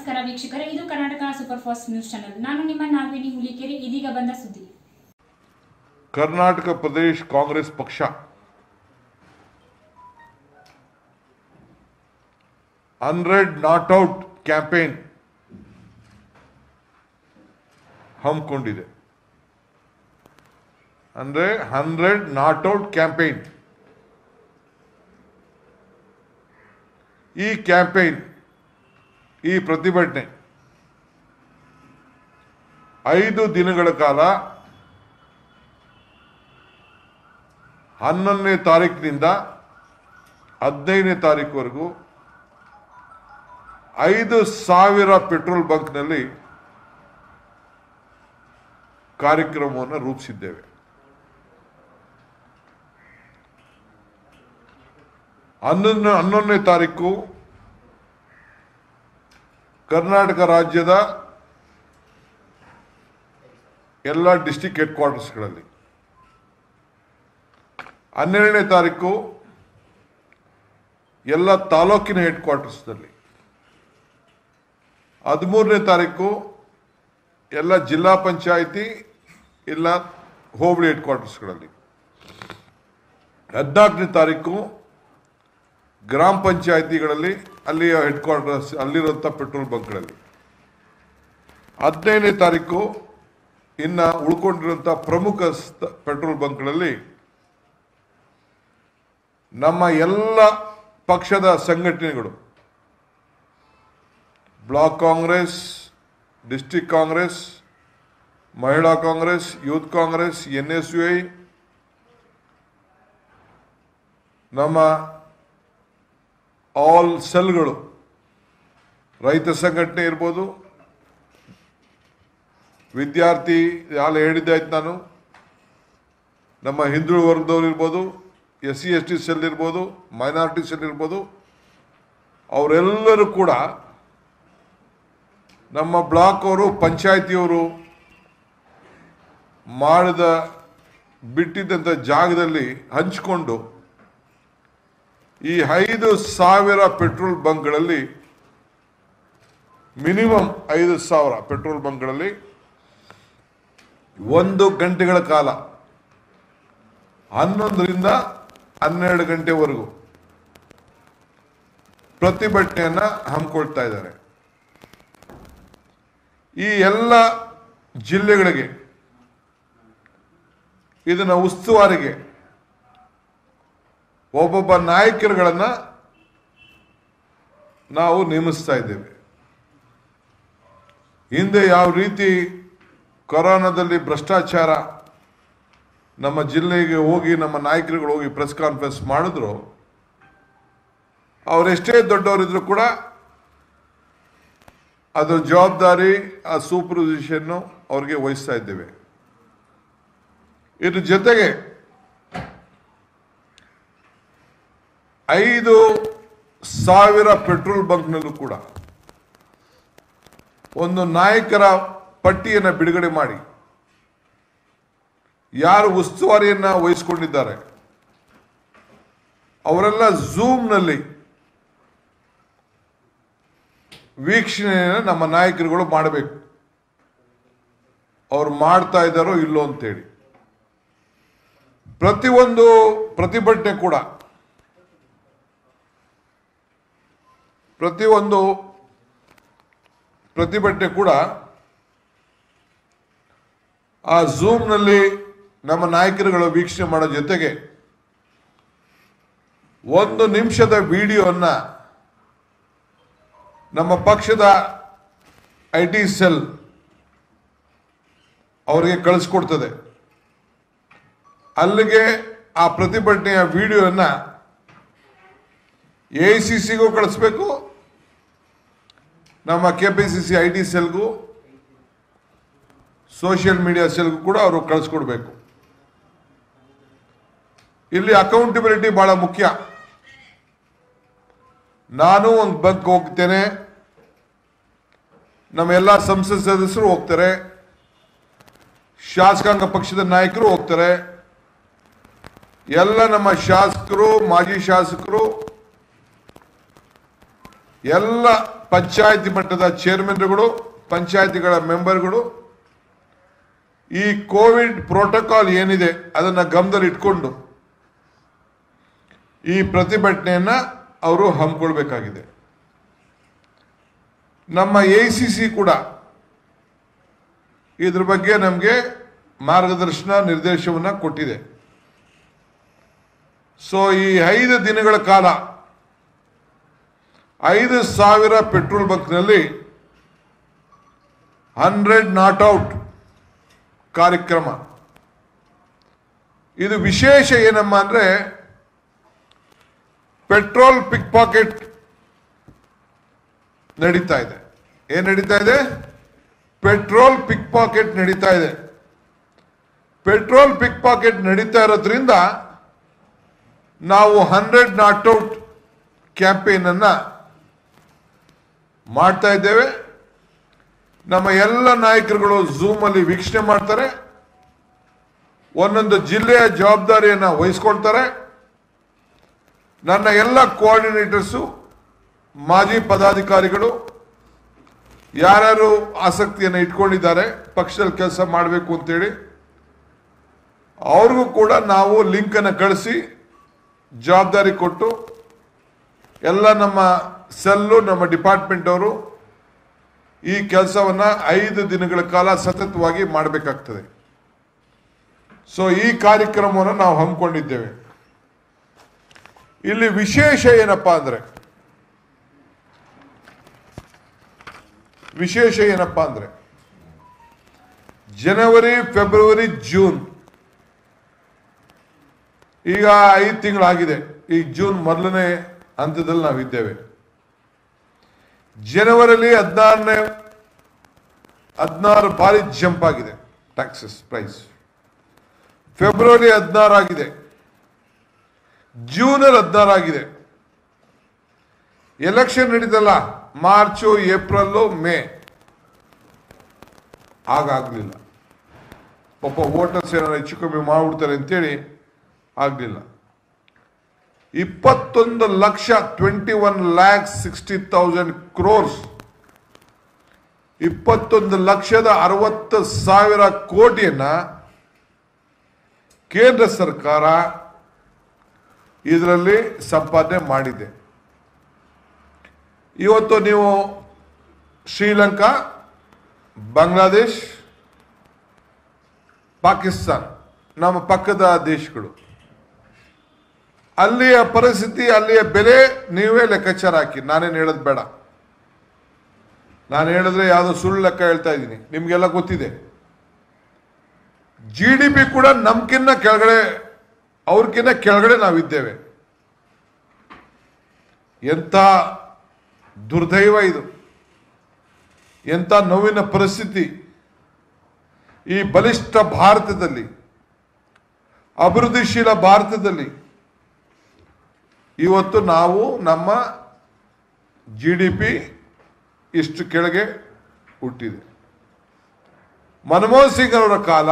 ನಮಸ್ಕಾರ ವೀಕ್ಷಕರೇ, ಇದು Karnataka super fast news channel. ನಾನು ನಿಮ್ಮ ನಾಗವೇಣಿ ಹುಲಿಕೆರೆ. ಇದೀಗ ಬಂದ ಸುದ್ದಿ. ಕರ್ನಾಟಕ ಪ್ರದೇಶ ಕಾಂಗ್ರೆಸ್ ಪಕ್ಷ 100 ನಾಟ್ ಔಟ್ ಕ್ಯಾಂಪೇನ್ ಹಮ್ಮಿಕೊಂಡಿದೆ. ಅಂದ್ರೆ 100 ನಾಟ್ ಔಟ್ ಕ್ಯಾಂಪೇನ್. ಈ ಕ್ಯಾಂಪೇನ್, ಈ ಪ್ರತಿಭಟನೆ 5 ದಿನಗಳ ಕಾಲ 11ನೇ ತಾರೀಕಿನಿಂದ 15ನೇ ತಾರೀಕುವರೆಗೂ 5,000 ಪೆಟ್ರೋಲ್ ಬಂಕ್ನಲ್ಲಿ ಕಾರ್ಯಕ್ರಮವನ್ನು ರೂಪಿಸಿದ್ದೇವೆ. 11ನೇ ತಾರೀಕು ಕರ್ನಾಟಕ ರಾಜ್ಯದ ಎಲ್ಲ ಡಿಸ್ಟ್ರಿಕ್ಟ್ ಹೆಡ್ ಕ್ವಾರ್ಟರ್ಸ್ಗಳಲ್ಲಿ, 12ನೇ ತಾರೀಕು ಎಲ್ಲ ತಾಲೂಕಿನ ಹೆಡ್ ಕ್ವಾರ್ಟರ್ಸ್ನಲ್ಲಿ, 13ನೇ ತಾರೀಕು ಎಲ್ಲ ಜಿಲ್ಲಾ ಪಂಚಾಯಿತಿ ಇಲ್ಲ ಹೋಬಳಿ ಹೆಡ್ ಕ್ವಾರ್ಟರ್ಸ್ಗಳಲ್ಲಿ, 14ನೇ ತಾರೀಕು ಗ್ರಾಮ ಪಂಚಾಯಿತಿಗಳಲ್ಲಿ ಅಲ್ಲಿಯ ಹೆಡ್ ಕ್ವಾರ್ಟರ್ಸ್ ಅಲ್ಲಿರುವಂಥ ಪೆಟ್ರೋಲ್ ಬಂಕ್ಗಳಲ್ಲಿ, 15ನೇ ತಾರೀಕು ಇನ್ನು ಉಳ್ಕೊಂಡಿರುವಂಥ ಪ್ರಮುಖ ಪೆಟ್ರೋಲ್ ಬಂಕ್ಗಳಲ್ಲಿ ನಮ್ಮ ಎಲ್ಲ ಪಕ್ಷದ ಸಂಘಟನೆಗಳು, ಬ್ಲಾಕ್ ಕಾಂಗ್ರೆಸ್, ಡಿಸ್ಟ್ರಿಕ್ಟ್ ಕಾಂಗ್ರೆಸ್, ಮಹಿಳಾ ಕಾಂಗ್ರೆಸ್, ಯೂತ್ ಕಾಂಗ್ರೆಸ್, NSUI, ನಮ್ಮ ಆಲ್ ಸೆಲ್ಗಳು, ರೈತ ಸಂಘಟನೆ ಇರ್ಬೋದು, ವಿದ್ಯಾರ್ಥಿ ಯಾರು ಹೇಳಿದ್ದಾಯ್ತು ನಾನು, ನಮ್ಮ ಹಿಂದುಳಿದ ವರ್ಗದವ್ರು ಇರ್ಬೋದು, SC ST ಸೆಲ್ ಇರ್ಬೋದು, ಮೈನಾರಿಟಿ ಸೆಲ್ ಇರ್ಬೋದು, ಅವರೆಲ್ಲರೂ ಕೂಡ ನಮ್ಮ ಬ್ಲಾಕ್ ಅವರು, ಪಂಚಾಯತಿಯವರು ಮಾಡಿದ ಬಿಟ್ಟಿದ್ದಂಥ ಜಾಗದಲ್ಲಿ ಹಂಚಿಕೊಂಡು ಈ 5,000 ಪೆಟ್ರೋಲ್ ಬಂಕ್ಗಳಲ್ಲಿ, ಮಿನಿಮಮ್ 5,000 ಪೆಟ್ರೋಲ್ ಬಂಕ್ಗಳಲ್ಲಿ 1 ಗಂಟೆಗಳ ಕಾಲ 11ರಿಂದ 12 ಗಂಟೆವರೆಗೂ ಪ್ರತಿಭಟನೆಯನ್ನ ಹಮ್ಮಿಕೊಳ್ತಾ ಇದ್ದಾರೆ. ಈ ಎಲ್ಲ ಜಿಲ್ಲೆಗಳಿಗೆ ಇದನ್ನ ಉಸ್ತುವಾರಿಗೆ ಒಬ್ಬೊಬ್ಬ ನಾಯಕರುಗಳನ್ನ ನಾವು ನೇಮಿಸ್ತಾ ಇದ್ದೇವೆ. ಹಿಂದೆ ಯಾವ ರೀತಿ ಕೊರೋನಾದಲ್ಲಿ ಭ್ರಷ್ಟಾಚಾರ ನಮ್ಮ ಜಿಲ್ಲೆಗೆ ಹೋಗಿ ನಮ್ಮ ನಾಯಕರುಗಳು ಹೋಗಿ ಪ್ರೆಸ್ ಕಾನ್ಫರೆನ್ಸ್ ಮಾಡಿದ್ರು, ಅವರೆಷ್ಟೇ ದೊಡ್ಡವರಿದ್ರು ಕೂಡ ಅದರ ಜವಾಬ್ದಾರಿ, ಆ ಸೂಪರ್ವಿಷನ್ನು ಅವ್ರಿಗೆ ವಹಿಸ್ತಾ ಇದ್ದೇವೆ. ಇದ್ರ ಜೊತೆಗೆ 5,000 ಪೆಟ್ರೋಲ್ ಬಂಕ್ನಲ್ಲೂ ಕೂಡ ಒಂದು ನಾಯಕರ ಪಟ್ಟಿಯನ್ನು ಬಿಡುಗಡೆ ಮಾಡಿ, ಯಾರು ಉಸ್ತುವಾರಿಯನ್ನ ವಹಿಸಿಕೊಂಡಿದ್ದಾರೆ ಅವರೆಲ್ಲ ಝೂಮ್ನಲ್ಲಿ ವೀಕ್ಷಣೆಯನ್ನು ನಮ್ಮ ನಾಯಕರುಗಳು ಮಾಡಬೇಕು. ಅವ್ರು ಮಾಡ್ತಾ ಇದ್ದಾರೋ ಇಲ್ಲೋ ಅಂತೇಳಿ ಪ್ರತಿಯೊಂದು ಪ್ರತಿಭಟನೆ ಕೂಡ ಆ ಝೂಮ್ನಲ್ಲಿ ನಮ್ಮ ನಾಯಕರುಗಳು ವೀಕ್ಷಣೆ ಮಾಡೋ ಜೊತೆಗೆ 1 ನಿಮಿಷದ ವಿಡಿಯೋನ್ನ ನಮ್ಮ ಪಕ್ಷದ IT ಸೆಲ್ ಅವರಿಗೆ ಕಳಿಸ್ಕೊಡ್ತದೆ. ಅಲ್ಲಿಗೆ ಆ ಪ್ರತಿಭಟನೆಯ ವಿಡಿಯೋನ AICCಗೂ ಕಳಿಸ್ಬೇಕು, ನಮ್ಮ KPCC IT ಸೆಲ್ಗೂ, ಸೋಷಿಯಲ್ ಮೀಡಿಯಾ ಸೆಲ್ಗೂ ಕೂಡ ಅವರು ಕಳಿಸ್ಕೊಡ್ಬೇಕು. ಇಲ್ಲಿ ಅಕೌಂಟಬಿಲಿಟಿ ಬಹಳ ಮುಖ್ಯ. ನಾನು ಒಂದು ಬಂಕ್ ಹೋಗ್ತೇನೆ, ನಮ್ಮ ಎಲ್ಲ ಸಂಸತ್ ಸದಸ್ಯರು ಹೋಗ್ತಾರೆ, ಶಾಸಕಾಂಗ ಪಕ್ಷದ ನಾಯಕರು ಹೋಗ್ತಾರೆ, ಎಲ್ಲ ನಮ್ಮ ಶಾಸಕರು, ಮಾಜಿ ಶಾಸಕರು ಎಲ್ಲ ಪಂಚಾಯತಿ ಮಟ್ಟದ ಚೇರ್ಮನ್ಗಳು, ಪಂಚಾಯತಿಗಳ ಮೆಂಬರ್ಗಳು ಈ ಕೋವಿಡ್ ಪ್ರೋಟೋಕಾಲ್ ಏನಿದೆ ಅದನ್ನು ಗಮನದಲ್ಲಿ ಇಟ್ಕೊಂಡು ಈ ಪ್ರತಿಭಟನೆಯನ್ನ ಅವರು ಹಮ್ಮಿಕೊಳ್ಬೇಕಾಗಿದೆ. ನಮ್ಮ AICC ಕೂಡ ಇದ್ರ ಬಗ್ಗೆ ನಮಗೆ ಮಾರ್ಗದರ್ಶನ ನಿರ್ದೇಶನವನ್ನು ಕೊಟ್ಟಿದೆ. ಸೊ ಈ 5 ದಿನಗಳ ಕಾಲ 5,000 ಪೆಟ್ರೋಲ್ ಬಂಕ್ನಲ್ಲಿ 100 ನಾಟ್ ಔಟ್ ಕಾರ್ಯಕ್ರಮ. ಇದು ವಿಶೇಷ ಏನಮ್ಮ ಅಂದ್ರೆ ಪೆಟ್ರೋಲ್ ಪಿಕ್ ಪಾಕೆಟ್ ನಡೀತಾ ಇದೆ. ಏನ್ ನಡೀತಾ ಇದೆ? ಪೆಟ್ರೋಲ್ ಪಿಕ್ ಪಾಕೆಟ್ ನಡೀತಾ ಇದೆ. ಪೆಟ್ರೋಲ್ ಪಿಕ್ ಪಾಕೆಟ್ ನಡೀತಾ ಇರೋದ್ರಿಂದ ನಾವು 100 ನಾಟ್ ಔಟ್ ಕ್ಯಾಂಪೇನ್ ಅನ್ನ ಮಾಡ್ತಾ ಇದ್ದೇವೆ. ನಮ್ಮ ಎಲ್ಲ ನಾಯಕರುಗಳು ಝೂಮ್ ಅಲ್ಲಿ ವೀಕ್ಷಣೆ ಮಾಡ್ತಾರೆ, ಒಂದೊಂದು ಜಿಲ್ಲೆಯ ಜವಾಬ್ದಾರಿಯನ್ನು ವಹಿಸ್ಕೊಳ್ತಾರೆ. ನನ್ನ ಎಲ್ಲ ಕೋಆರ್ಡಿನೇಟರ್ಸು, ಮಾಜಿ ಪದಾಧಿಕಾರಿಗಳು ಯಾರ್ಯಾರು ಆಸಕ್ತಿಯನ್ನು ಇಟ್ಕೊಂಡಿದ್ದಾರೆ ಪಕ್ಷದಲ್ಲಿ ಕೆಲಸ ಮಾಡಬೇಕು ಅಂತೇಳಿ ಅವ್ರಿಗೂ ಕೂಡ ನಾವು ಲಿಂಕ್ ಅನ್ನು ಕಳಿಸಿ ಜವಾಬ್ದಾರಿ ಕೊಟ್ಟು ಎಲ್ಲ ನಮ್ಮ ಸೆಲ್ಲು, ನಮ್ಮ ಡಿಪಾರ್ಟ್ಮೆಂಟ್ ಅವರು ಈ ಕೆಲಸವನ್ನ 5 ದಿನಗಳ ಕಾಲ ಸತತವಾಗಿ ಮಾಡಬೇಕಾಗ್ತದೆ. ಸೊ ಈ ಕಾರ್ಯಕ್ರಮವನ್ನು ನಾವು ಹಮ್ಮಿಕೊಂಡಿದ್ದೇವೆ. ಇಲ್ಲಿ ವಿಶೇಷ ಏನಪ್ಪಾ ಅಂದ್ರೆ ಜನವರಿ, ಫೆಬ್ರವರಿ, ಜೂನ್ ಈಗ 5 ತಿಂಗಳಾಗಿದೆ. ಈ ಜೂನ್ ಮೊದಲನೇ ಹಂತದಲ್ಲಿ ನಾವಿದ್ದೇವೆ. ಜನವರಿಯಲ್ಲಿ 16 ಬಾರಿ ಜಂಪ್ ಆಗಿದೆ ಟ್ಯಾಕ್ಸಸ್ ಪ್ರೈಸ್. ಫೆಬ್ರವರಿ 16 ಆಗಿದೆ, ಜೂನಲ್ಲಿ 16 ಆಗಿದೆ. ಎಲೆಕ್ಷನ್ ನಡೀತಲ್ಲ ಮಾರ್ಚು, ಏಪ್ರಿಲ್, ಮೇ, ಆಗಾಗ್ಲಿಲ್ಲ. ಪಾಪ ವೋಟರ್ಸ್ ಏನಾರ ಹೆಚ್ಚು ಕಮ್ಮಿ ಮಾಡ್ಬಿಡ್ತಾರೆ ಅಂತೇಳಿ ಆಗ್ಲಿಲ್ಲ. 21,60,000 ಕ್ರೋರ್ಸ್ 21,60,000 ಕೋಟಿಯನ್ನ ಕೇಂದ್ರ ಸರ್ಕಾರ ಇದರಲ್ಲಿ ಸಂಪಾದನೆ ಮಾಡಿದೆ. ಇವತ್ತು ನೀವು ಶ್ರೀಲಂಕಾ, ಬಾಂಗ್ಲಾದೇಶ್, ಪಾಕಿಸ್ತಾನ ನಮ್ಮ ಪಕ್ಕದ ದೇಶಗಳು, ಅಲ್ಲಿಯ ಪರಿಸ್ಥಿತಿ, ಅಲ್ಲಿಯ ಬೆಲೆ ನೀವೇ ಲೆಕ್ಕಾಚಾರ ಹಾಕಿ. ನಾನೇನು ಹೇಳೋದು ಬೇಡ. ನಾನು ಹೇಳಿದ್ರೆ ಯಾವುದೋ ಸುಳ್ಳು ಲೆಕ್ಕ ಹೇಳ್ತಾ ಇದ್ದೀನಿ, ನಿಮ್ಗೆಲ್ಲ ಗೊತ್ತಿದೆ. GDP ಕೂಡ ನಮ್ಕಿನ್ನ ಕೆಳಗಡೆ, ಅವ್ರಕ್ಕಿಂತ ಕೆಳಗಡೆ ನಾವಿದ್ದೇವೆ. ಎಂಥ ದುರ್ದೈವ ಇದು, ಎಂಥ ನೋವಿನ ಪರಿಸ್ಥಿತಿ. ಈ ಬಲಿಷ್ಠ ಭಾರತದಲ್ಲಿ, ಅಭಿವೃದ್ಧಿಶೀಲ ಭಾರತದಲ್ಲಿ ಇವತ್ತು ನಾವು ನಮ್ಮ GDP ಇಷ್ಟು ಕೆಳಗೆ ಹುಟ್ಟಿದೆ. ಮನಮೋಹನ್ ಸಿಂಗ್ ಅವರ ಕಾಲ,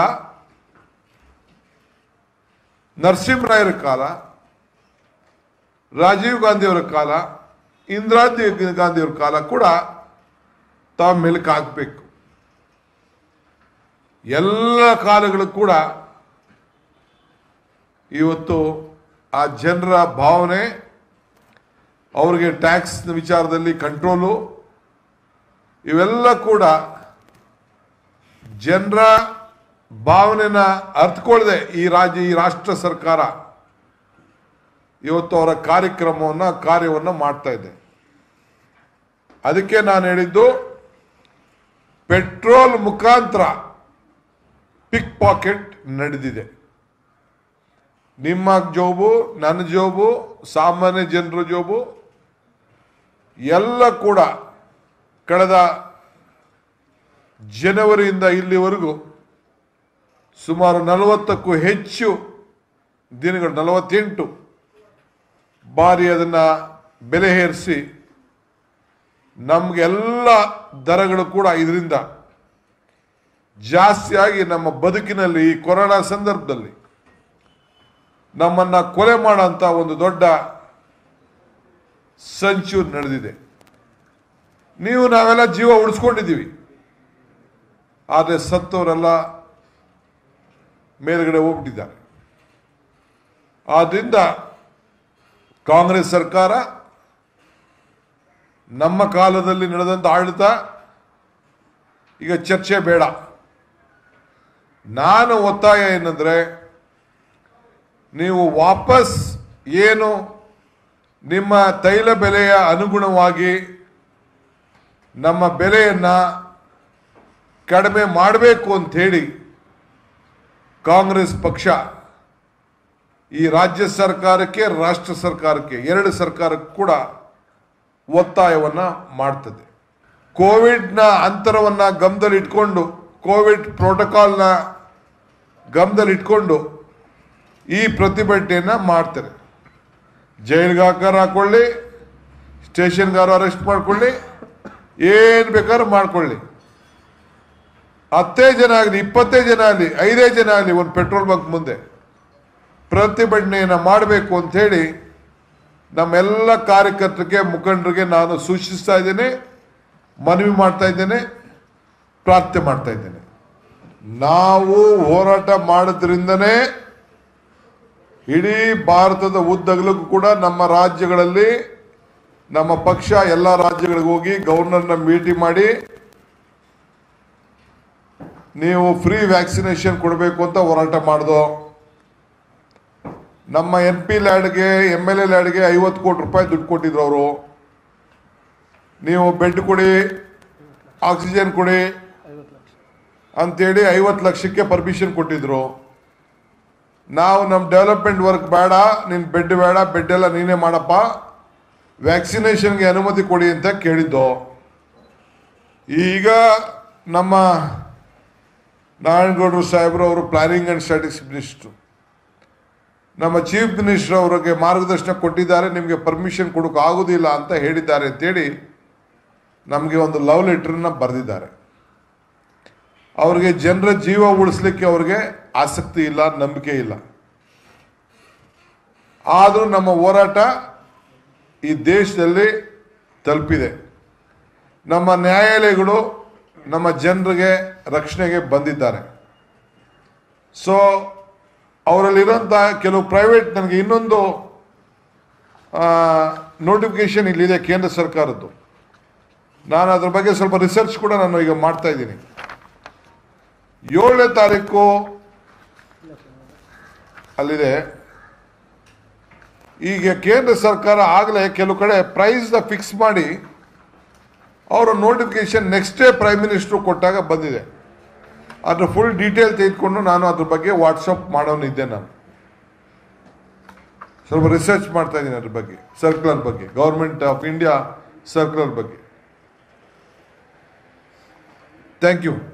ನರಸಿಂಹರಾಯರ ಕಾಲ, ರಾಜೀವ್ ಗಾಂಧಿ ಅವರ ಕಾಲ, ಇಂದಿರಾ ಗಾಂಧಿ ಅವರ ಕಾಲ ಕೂಡ ತಾವು ಮೆಲುಕು ಹಾಕಬೇಕು. ಎಲ್ಲ ಕಾಲಗಳು ಕೂಡ ಇವತ್ತು ಆ ಜನರ ಭಾವನೆ, ಅವ್ರಿಗೆ ಟ್ಯಾಕ್ಸ್ ವಿಚಾರದಲ್ಲಿ ಕಂಟ್ರೋಲು, ಇವೆಲ್ಲ ಕೂಡ ಜನರ ಭಾವನೆನ ಅರ್ಥಕೊಳ್ಳದೆ ಈ ರಾಷ್ಟ್ರ ಸರ್ಕಾರ ಇವತ್ತು ಅವರ ಕಾರ್ಯವನ್ನು ಮಾಡ್ತಾ ಇದೆ. ಅದಕ್ಕೆ ನಾನು ಹೇಳಿದ್ದು, ಪೆಟ್ರೋಲ್ ಮುಖಾಂತರ ಪಿಕ್ ಪಾಕೆಟ್ ನಡೆದಿದೆ. ನಿಮ್ಮ ಜೋಬು, ನನ್ನ ಜೋಬು, ಸಾಮಾನ್ಯ ಜನರ ಜೋಬು ಎಲ್ಲ ಕೂಡ ಕಳೆದ ಜನವರಿಯಿಂದ ಇಲ್ಲಿವರೆಗೂ ಸುಮಾರು 40ಕ್ಕೂ ಹೆಚ್ಚು ದಿನಗಳು, 48 ಬಾರಿ ಅದನ್ನ ಬೆಲೆ ಏರಿಸಿ ನಮಗೆಲ್ಲ ದರಗಳು ಕೂಡ ಇದರಿಂದ ಜಾಸ್ತಿಯಾಗಿ ನಮ್ಮ ಬದುಕಿನಲ್ಲಿ ಈ ಕೊರೋನಾ ಸಂದರ್ಭದಲ್ಲಿ ನಮ್ಮನ್ನ ಕೊಲೆ ಮಾಡೋಂಥ ಒಂದು ದೊಡ್ಡ ಸಂಚು ನಡೆದಿದೆ. ನೀವು ನಾವೆಲ್ಲ ಜೀವ ಉಳಿಸ್ಕೊಂಡಿದ್ದೀವಿ. ಆದರೆ ಸತ್ತವರೆಲ್ಲ ಮೇಲ್ಗಡೆ ಹೋಗ್ಬಿಟ್ಟಿದ್ದಾರೆ. ಆದ್ರಿಂದ ಕಾಂಗ್ರೆಸ್ ಸರ್ಕಾರ ನಮ್ಮ ಕಾಲದಲ್ಲಿ ನಡೆದಂಥ ಆಡಳಿತ ಈಗ ಚರ್ಚೆ ಬೇಡ. ನಾನು ಒತ್ತಾಯ ಏನಂದ್ರೆ, ನೀವು ವಾಪಸ್ ಏನು ನಿಮ್ಮ ತೈಲ ಬೆಲೆಯ ಅನುಗುಣವಾಗಿ ನಮ್ಮ ಬೆಲೆಯನ್ನು ಕಡಿಮೆ ಮಾಡಬೇಕು ಅಂತ ಹೇಳಿ ಕಾಂಗ್ರೆಸ್ ಪಕ್ಷ ಈ ರಾಜ್ಯ ಸರ್ಕಾರಕ್ಕೆ, ರಾಷ್ಟ್ರ ಸರ್ಕಾರಕ್ಕೆ, ಎರಡು ಸರ್ಕಾರಕ್ಕೂ ಕೂಡ ಒತ್ತಾಯವನ್ನು ಮಾಡ್ತದೆ. ಕೋವಿಡ್ನ ಅಂತರವನ್ನು ಗಮನದಲ್ಲಿಟ್ಕೊಂಡು, ಕೋವಿಡ್ ಪ್ರೋಟೋಕಾಲ್ನ ಗಮನದಲ್ಲಿಟ್ಕೊಂಡು ಈ ಪ್ರತಿಭಟನೆಯನ್ನು ಮಾಡ್ತಾರೆ. ಜೈಲ್ಗೆ ಹಾಕೊಳ್ಳಿ, ಸ್ಟೇಷನ್ಗಾರು ಅರೆಸ್ಟ್ ಮಾಡ್ಕೊಳ್ಳಿ, ಏನು ಬೇಕಾದ್ರೂ ಮಾಡ್ಕೊಳ್ಳಿ. 10 ಜನ ಆಗಲಿ, 20 ಜನ ಆಗಲಿ, 5 ಜನ ಆಗಲಿ, ಒಂದು ಪೆಟ್ರೋಲ್ ಬಂಕ್ ಮುಂದೆ ಪ್ರತಿಭಟನೆಯನ್ನು ಮಾಡಬೇಕು ಅಂಥೇಳಿ ನಮ್ಮೆಲ್ಲ ಕಾರ್ಯಕರ್ತರಿಗೆ, ಮುಖಂಡರಿಗೆ ನಾನು ಸೂಚಿಸ್ತಾ ಇದ್ದೇನೆ, ಮನವಿ ಮಾಡ್ತಾ ಇದ್ದೇನೆ, ಪ್ರಾರ್ಥನೆ ಮಾಡ್ತಾ ಇದ್ದೇನೆ. ನಾವು ಹೋರಾಟ ಮಾಡೋದ್ರಿಂದನೇ ಇಡೀ ಭಾರತದ ಉದ್ದಗಲಕ್ಕೂ ಕೂಡ ನಮ್ಮ ರಾಜ್ಯಗಳಲ್ಲಿ ನಮ್ಮ ಪಕ್ಷ ಎಲ್ಲ ರಾಜ್ಯಗಳಿಗೆ ಹೋಗಿ ಗವರ್ನರ್ನ ಭೇಟಿ ಮಾಡಿ ನೀವು ಫ್ರೀ ವ್ಯಾಕ್ಸಿನೇಷನ್ ಕೊಡಬೇಕು ಅಂತ ಹೋರಾಟ ಮಾಡ್ದೋ. ನಮ್ಮ MP ಲ್ಯಾಡ್ಗೆ, MLA ಲ್ಯಾಡ್ಗೆ 50 ಕೋಟಿ ರೂಪಾಯಿ ದುಡ್ಡು ಕೊಟ್ಟಿದ್ರು ಅವರು. ನೀವು ಬೆಡ್ ಕೊಡಿ, ಆಕ್ಸಿಜನ್ ಕೊಡಿ ಅಂತೇಳಿ 50 ಲಕ್ಷಕ್ಕೆ ಪರ್ಮಿಷನ್ ಕೊಟ್ಟಿದ್ರು. ನಾವು ನಮ್ಮ ಡೆವಲಪ್ಮೆಂಟ್ ವರ್ಕ್ ಬೇಡ, ನಿನ್ನ ಬೆಡ್ ಬೇಡ, ಬೆಡ್ ಎಲ್ಲ ನೀನೇ ಮಾಡಪ್ಪ, ವ್ಯಾಕ್ಸಿನೇಷನ್ಗೆ ಅನುಮತಿ ಕೊಡಿ ಅಂತ ಕೇಳಿದ್ದು. ಈಗ ನಮ್ಮ ನಾರಾಯಣಗೌಡರು ಸಾಹೇಬರು ಅವರು ಪ್ಲಾನಿಂಗ್ ಆ್ಯಂಡ್ ಸ್ಟ್ಯಾಟಿಸ್ಟಿಕ್ಸ್ ಮಿನಿಸ್ಟ್ರು, ನಮ್ಮ ಚೀಫ್ ಮಿನಿಸ್ಟರ್ ಅವರಿಗೆ ಮಾರ್ಗದರ್ಶನ ಕೊಟ್ಟಿದ್ದಾರೆ, ನಿಮಗೆ ಪರ್ಮಿಷನ್ ಕೊಡೋಕೆ ಆಗೋದಿಲ್ಲ ಅಂತ ಹೇಳಿದ್ದಾರೆ ಅಂತೇಳಿ ನಮಗೆ ಒಂದು ಲವ್ ಲೆಟ್ರನ್ನ ಬರೆದಿದ್ದಾರೆ. ಅವ್ರಿಗೆ ಜನರ ಜೀವ ಉಳಿಸ್ಲಿಕ್ಕೆ ಅವ್ರಿಗೆ ಆಸಕ್ತಿ ಇಲ್ಲ, ನಂಬಿಕೆ ಇಲ್ಲ. ಆದರೂ ನಮ್ಮ ಹೋರಾಟ ಈ ದೇಶದಲ್ಲಿ ತಲುಪಿದೆ. ನಮ್ಮ ನ್ಯಾಯಾಲಯಗಳು ನಮ್ಮ ಜನರಿಗೆ ರಕ್ಷಣೆಗೆ ಬಂದಿದ್ದಾರೆ. ಸೊ ಅವರಲ್ಲಿರೋಂಥ ಕೆಲವು ಪ್ರೈವೇಟ್, ನನಗೆ ಇನ್ನೊಂದು ನೋಟಿಫಿಕೇಶನ್ ಇಲ್ಲಿದೆ ಕೇಂದ್ರ ಸರ್ಕಾರದ್ದು, ನಾನು ಅದ್ರ ಬಗ್ಗೆ ಸ್ವಲ್ಪ ರಿಸರ್ಚ್ ಕೂಡ ನಾನು ಈಗ ಮಾಡ್ತಾ ಇದ್ದೀನಿ. 7ನೇ ತಾರೀಕು ಅಲ್ಲಿದೆ. ಈಗ ಕೇಂದ್ರ ಸರ್ಕಾರ ಆಗಲೇ ಕೆಲವು ಕಡೆ ಪ್ರೈಸ್ನ ಫಿಕ್ಸ್ ಮಾಡಿ ಅವರ notification next day prime minister ಕೊಟ್ಟಾಗ ಬಂದಿದೆ. ಅದ್ರ ಫುಲ್ ಡೀಟೇಲ್ ತೆಗೆದುಕೊಂಡು ನಾನು ಅದ್ರ ಬಗ್ಗೆ ವಾಟ್ಸಪ್ ಮಾಡೋನಿದ್ದೆ. ನಾನು ಸ್ವಲ್ಪ ರಿಸರ್ಚ್ ಮಾಡ್ತಾ ಇದ್ದೀನಿ ಅದ್ರ ಬಗ್ಗೆ, ಸರ್ಕ್ಯುಲರ್ ಬಗ್ಗೆ, ಗೌರ್ಮೆಂಟ್ ಆಫ್ ಇಂಡಿಯಾ ಸರ್ಕ್ಯುಲರ್ ಬಗ್ಗೆ. Thank you.